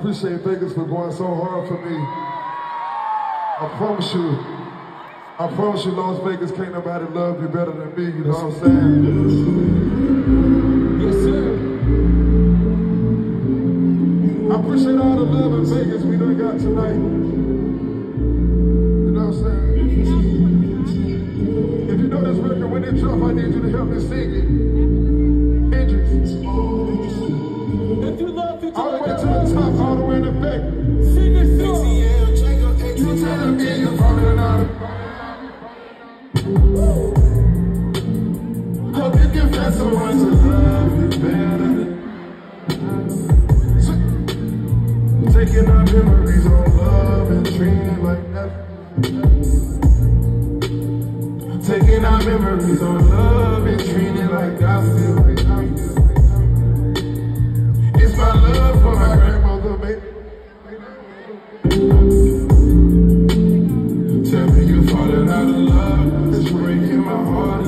appreciate Vegas for going so hard for me. I promise you, Las Vegas, can't nobody love you better than me, you know what I'm saying? Yes, sir. I appreciate all the love in Vegas we done got tonight. You know what I'm saying? If you know this record, when it drop, I need you to help me sing it. Hendrix. If you love it, all the way to the top, all the way in the back. Sing this song. Hope you can find someone to love you better. Taking our memories on love and dreaming like that. Taking our memories on love.